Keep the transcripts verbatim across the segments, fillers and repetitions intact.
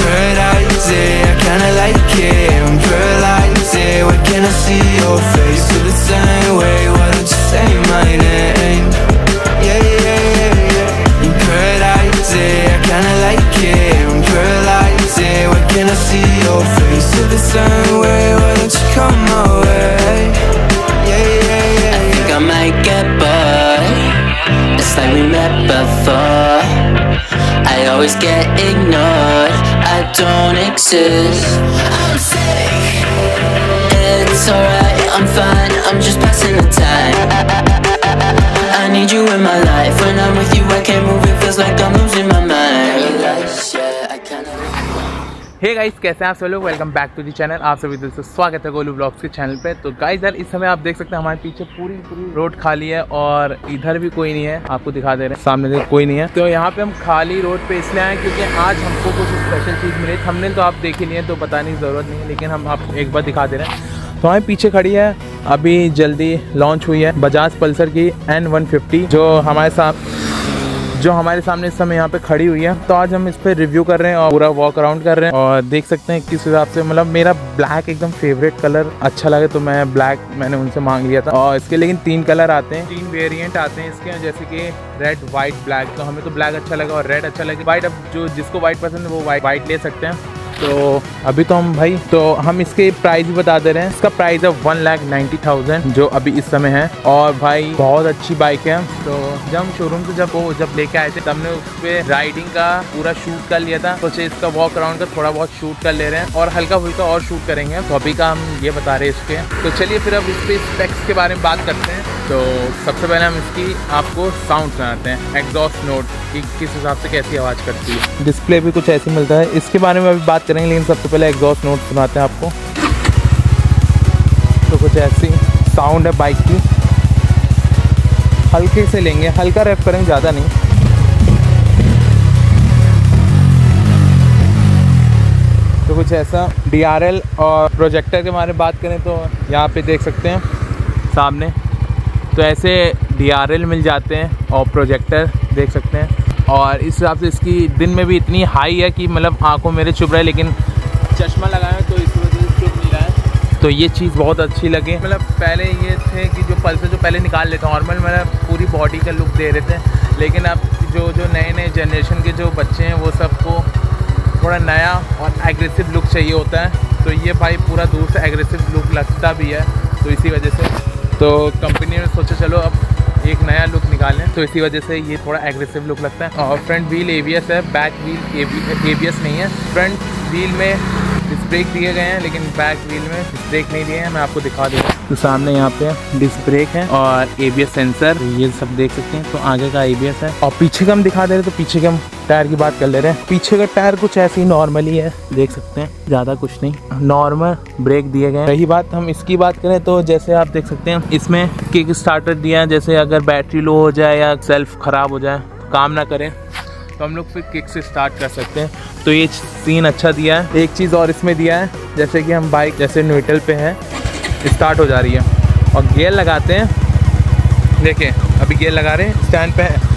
paradise, I kinda like it. I'm paralyzed, why can't I see your face? Feel the same way, why don't you say my name? Yeah, yeah, yeah, yeah. In paradise, I kinda like it. I'm paralyzed, why can't I see your face? Feel the same way, why don't you come my way? Yeah, yeah, yeah. I think I might get bored. It's like we met before. I always get ignored. I don't exist. I'm sick. It's alright, I'm fine. I'm just passing the time. I need you in my life. When I'm with you, I can't move. It feels like I'm losing my mind. Yeah, I kinda. Hey guys, कैसे हैं आप सब लोग। Welcome back to the channel. आप सभी दिल से स्वागत है गोलू ब्लॉग्स के चैनल पे। तो गाइस यार, इस समय आप देख सकते हैं हमारे पीछे पूरी पूरी रोड खाली है और इधर भी कोई नहीं है। आपको दिखा दे रहे हैं, सामने से कोई नहीं है। तो यहाँ पे हम खाली रोड पे इसलिए आए क्योंकि आज हमको कुछ स्पेशल चीज़ मिली। हमने तो आप देख ही लिए तो बताने की ज़रूरत नहीं है, लेकिन हम आप एक बार दिखा दे रहे हैं। तो हमारे पीछे खड़ी है, अभी जल्दी लॉन्च हुई है बजाज पल्सर की एन वन फिफ्टी, जो हमारे साथ जो हमारे सामने इस समय यहाँ पे खड़ी हुई है। तो आज हम इस पे रिव्यू कर रहे हैं और पूरा वॉक अराउंड कर रहे हैं और देख सकते हैं किस हिसाब से, मतलब मेरा ब्लैक एकदम फेवरेट कलर अच्छा लगे तो मैं ब्लैक मैंने उनसे मांग लिया था। और इसके लेकिन तीन कलर आते हैं, तीन वेरिएंट आते हैं इसके, जैसे कि रेड, वाइट, ब्लैक। तो हमें तो ब्लैक अच्छा लगा और रेड अच्छा लगा। वाइट, अब जो जिसको वाइट पसंद है वो वाइट वाइट ले सकते हैं। तो अभी तो हम भाई तो हम इसके प्राइस भी बता दे रहे हैं। इसका प्राइस है वन लाख नाइन्टी थाउजेंड जो अभी इस समय है। और भाई बहुत अच्छी बाइक है। तो जब हम शोरूम से जब वो जब लेके आए थे तब हमने उस पर राइडिंग का पूरा शूट कर लिया था। सोचे इसका वॉक अराउंड का थोड़ा बहुत शूट कर ले रहे हैं और हल्का फुल्का और शूट करेंगे। तो अभी का हम ये बता रहे हैं इसके। तो चलिए फिर अब इस पे स्पेक्स के बारे में बात करते हैं। तो सबसे पहले हम इसकी आपको साउंड सुनाते हैं, एग्जॉस्ट नोट कि किस हिसाब से कैसी आवाज़ करती है। डिस्प्ले भी कुछ ऐसी मिलता है, इसके बारे में अभी बात करेंगे, लेकिन सबसे पहले एग्जॉस्ट नोट सुनाते हैं आपको। तो कुछ ऐसी साउंड है बाइक की, हल्के से लेंगे, हल्का रैप करेंगे, ज़्यादा नहीं। तो कुछ ऐसा डी आर एल और प्रोजेक्टर के बारे में बात करें तो यहाँ पे देख सकते हैं सामने, तो ऐसे डी आर एल मिल जाते हैं और प्रोजेक्टर देख सकते हैं। और इस हिसाब से इसकी दिन में भी इतनी हाई है कि मतलब आंखों मेरे चुभ रहा है, लेकिन चश्मा लगाए तो इस वजह से चुभ नहीं रहा है। तो ये चीज़ बहुत अच्छी लगी। मतलब पहले ये थे कि जो पल्सर जो पहले निकाल लेते हैं नॉर्मल, मतलब पूरी बॉडी का लुक दे रहे थे, लेकिन अब जो जो नए नए जनरेशन के जो बच्चे हैं वो सबको थोड़ा नया और एग्रेसिव लुक चाहिए होता है। तो ये भाई पूरा दूर से एग्रेसिव लुक लगता भी है। तो इसी वजह से तो कंपनी ने सोचा चलो अब एक नया लुक निकालें, तो इसी वजह से ये थोड़ा एग्रेसिव लुक लगता है। और front wheel A B S है, back wheel A B S नहीं है। फ्रंट व्हील में डिस्क ब्रेक दिए गए हैं, लेकिन बैक व्हील में डिस्क ब्रेक नहीं दिए हैं। मैं आपको दिखा दूँगा। तो सामने यहाँ पे डिस्क ब्रेक है और ए बी एस सेंसर, ये सब देख सकते हैं। तो आगे का ए बी एस है और पीछे का हम दिखा दे रहे हैं। तो पीछे के हम टायर की बात कर ले रहे हैं। पीछे का टायर कुछ ऐसे ही नॉर्मली है, देख सकते हैं, ज़्यादा कुछ नहीं, नॉर्मल ब्रेक दिए गए हैं। रही बात हम इसकी बात करें तो जैसे आप देख सकते हैं इसमें किक स्टार्टर दिया है, जैसे अगर बैटरी लो हो जाए या सेल्फ ख़राब हो जाए, काम ना करें, तो हम लोग फिर किक से स्टार्ट कर सकते हैं। तो ये सीन अच्छा दिया है। एक चीज़ और इसमें दिया है, जैसे कि हम बाइक जैसे न्यूट्रल पे है, स्टार्ट हो जा रही है और गियर लगाते हैं। देखें अभी गियर लगा रहे हैं, स्टैंड पे है,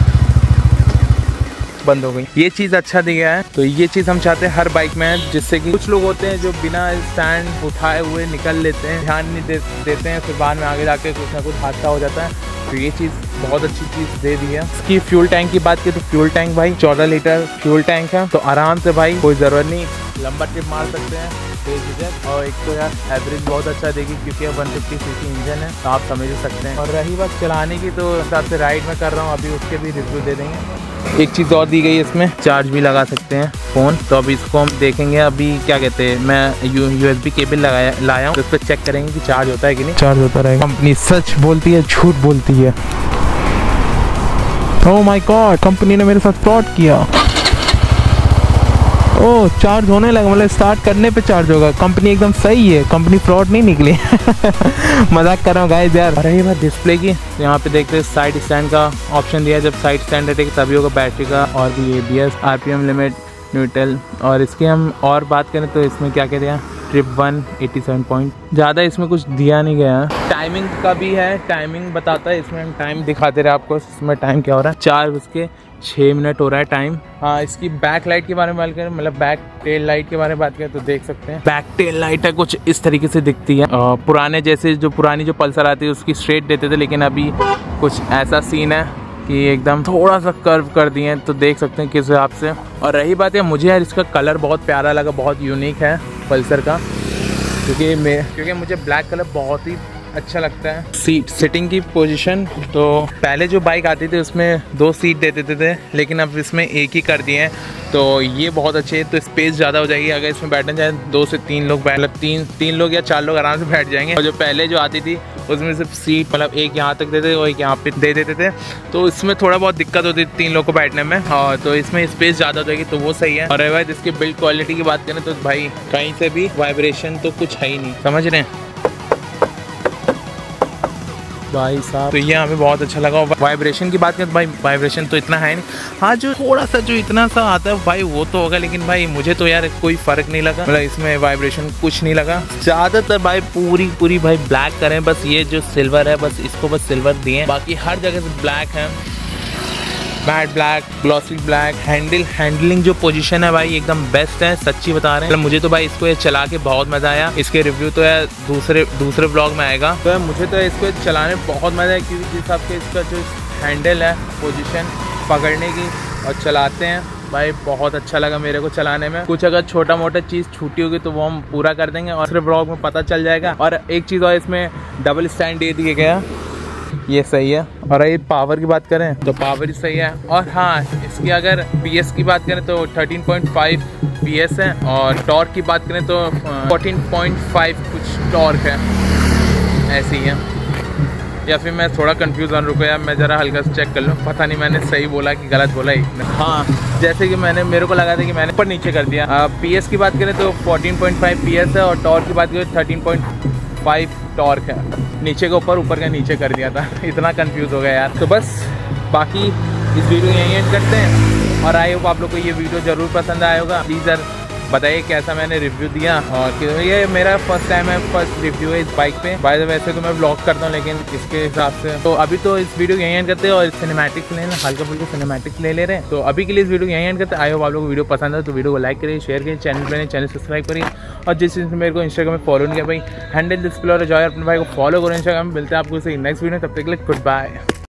बंद हो गई। ये चीज़ अच्छा दिया है। तो ये चीज़ हम चाहते हैं हर बाइक में है, जिससे कि कुछ लोग होते हैं जो बिना स्टैंड उठाए हुए निकल लेते हैं, ध्यान नहीं दे, देते हैं, फिर बाद में आगे जाके कुछ ना कुछ हादसा हो जाता है। तो ये चीज़ बहुत अच्छी चीज़ दे दी है। इसकी फ्यूल टैंक की बात की तो फ्यूल टैंक भाई चौदह लीटर फ्यूल टैंक है। तो आराम से भाई कोई ज़रूरत नहीं, लंबा ट्रिप मार सकते हैं बेझिझक। और एक तो यार एवरेज बहुत अच्छा देगी क्योंकि one fifty C C engine है, तो आप समझ सकते हैं। और रही बात चलाने की, तो हिसाब से राइड में कर रहा हूँ, अभी उसके भी रिव्यू दे देंगे। एक चीज़ और दी गई है, इसमें चार्ज भी लगा सकते हैं फ़ोन। तो अभी इसको हम देखेंगे, अभी क्या कहते हैं, मैं यू यूएसबी केबल लगाया लाया हूँ, तो इस पर चेक करेंगे कि चार्ज होता है कि नहीं। चार्ज होता रहेगा। कंपनी सच बोलती है झूठ बोलती है। ओह माय गॉड, कंपनी ने मेरे साथ फ्रॉड किया। ओह चार्ज होने लगा, मतलब स्टार्ट करने पे चार्ज होगा। कंपनी एकदम सही है, कंपनी फ्रॉड नहीं निकली। मजाक कर रहा हूँ गाइस यार। और रही बात डिस्प्ले की, तो यहाँ पे देखते हैं साइड स्टैंड का ऑप्शन दिया है। जब साइड स्टैंड हटेगा तभी होगा बैटरी का, और भी A B S, R P M limit, neutral. और इसके हम और बात करें तो इसमें क्या कहते हैं, trip one eighty seven point, ज़्यादा इसमें कुछ दिया नहीं गया है। टाइमिंग का भी है, टाइमिंग बताता है, इसमें हम टाइम दिखाते रहे आपको, इसमें टाइम क्या हो रहा है। चार बज के छः मिनट हो रहा है टाइम। हाँ, इसकी बैक लाइट के बारे में बात करें, मतलब बैक टेल लाइट के बारे में बात करें तो देख सकते हैं बैक टेल लाइट है कुछ इस तरीके से दिखती है। आ, पुराने जैसे जो पुरानी जो पल्सर आती है उसकी स्ट्रेट देते थे, लेकिन अभी कुछ ऐसा सीन है कि एकदम थोड़ा सा कर्व कर दिए हैं, तो देख सकते हैं किस हिसाब से। और रही बात है, मुझे यार इसका कलर बहुत प्यारा लगा, बहुत यूनिक है पल्सर का, क्योंकि मैं क्योंकि मुझे ब्लैक कलर बहुत ही अच्छा लगता है। सीट सिटिंग की पोजीशन, तो पहले जो बाइक आती थी उसमें दो सीट दे देते थे, लेकिन अब इसमें एक ही कर दिए हैं, तो ये बहुत अच्छे है। तो स्पेस ज़्यादा हो जाएगी, अगर इसमें बैठना चाहे दो से तीन लोग बैठ मतलब तीन तीन लोग या चार लोग आराम से बैठ जाएंगे। और जो पहले जो आती थी उसमें सिर्फ सीट मतलब एक यहाँ तक देते और एक यहाँ पे दे देते थे, तो इसमें थोड़ा बहुत दिक्कत होती थी तीन लोग को बैठने में। और तो इसमें स्पेस ज़्यादा हो जाएगी, तो वो सही है। और भाई इसकी बिल्ड क्वालिटी की बात करें तो भाई कहीं से भी वाइब्रेशन तो कुछ है ही नहीं, समझ रहे हैं भाई साहब। तो ये हमें बहुत अच्छा लगा। वाइब्रेशन की बात करें तो भाई वाइब्रेशन तो इतना है नहीं, हाँ जो थोड़ा सा जो इतना सा आता है भाई वो तो होगा, लेकिन भाई मुझे तो यार कोई फर्क नहीं लगा, मतलब इसमें वाइब्रेशन कुछ नहीं लगा। ज़्यादातर भाई पूरी पूरी भाई ब्लैक करें, बस ये जो सिल्वर है बस इसको बस सिल्वर दिए, बाकी हर जगह से ब्लैक है, matte black, glossy black. Handle handling जो पोजीशन है भाई एकदम बेस्ट है, सच्ची बता रहे हैं। मतलब मुझे तो भाई इसको ये चला के बहुत मज़ा आया। इसके रिव्यू तो है दूसरे दूसरे ब्लॉग में आएगा। तो मुझे तो इसको चलाने में बहुत मज़ा आया, क्योंकि जिस हिसाब से इसका जो हैंडल है पोजीशन पकड़ने की और चलाते हैं भाई बहुत अच्छा लगा मेरे को चलाने में। कुछ अगर छोटा मोटा चीज़ छूटी होगी तो वो हम पूरा कर देंगे और दूसरे ब्लॉग में पता चल जाएगा। और एक चीज़ और, इसमें डबल स्टैंड दे दिया गया, ये सही है। और ये पावर की बात करें तो पावर ही सही है। और हाँ, इसकी अगर पीएस की बात करें तो थर्टीन पॉइंट फाइव पीएस है, और टॉर्क की बात करें तो फोर्टीन पॉइंट फाइव कुछ टॉर्क है, ऐसी ही है। या फिर मैं थोड़ा कंफ्यूज हूँ, रुको यार मैं ज़रा हल्का से चेक कर लूँ, पता नहीं मैंने सही बोला कि गलत बोला ही। हाँ, जैसे कि मैंने मेरे को लगा था कि मैंने ऊपर नीचे कर दिया। पीएस की बात करें तो फोर्टीन पॉइंट फाइव पीएस है, और टॉर्क की बात करें थर्टीन पॉइंट फाइव टॉर्क है। नीचे के ऊपर ऊपर का नीचे कर दिया था इतना कंफ्यूज हो गया यार। तो बस बाकी इस वीडियो यहीं एंड करते हैं, और आई होप आप लोग को ये वीडियो ज़रूर पसंद आया होगा। प्लीज़ यार बताइए कैसा मैंने रिव्यू दिया, और ये मेरा फर्स्ट टाइम है, फर्स्ट रिव्यू है इस बाइक पे। बाय द वे वैसे तो मैं ब्लॉग करता हूँ, लेकिन इसके हिसाब से तो अभी तो इस वीडियो यहीं एंड करते हैं, और सिनेमैटिक्स ले हल्का फुल्का सिनेमैटिक्स ले ले रहे हैं। तो अभी के लिए इस वीडियो यहीं एंड करते हैं। आई होप आप लोग को वीडियो पसंद है तो वीडियो को लाइक करिए, शेयर करिए, चैनल पर चैनल सब्सक्राइब करिए, और जिस चीज़ मेरे को इंस्टाग्राम में फॉलो नहीं किया भाई हैंडल डिस्प्ले और जॉय अपने भाई को फॉलो करो इंस्टाग्राम में। मिलते हैं आपको नेक्स्ट वीडियो, तब तक के लिए गुड बाय।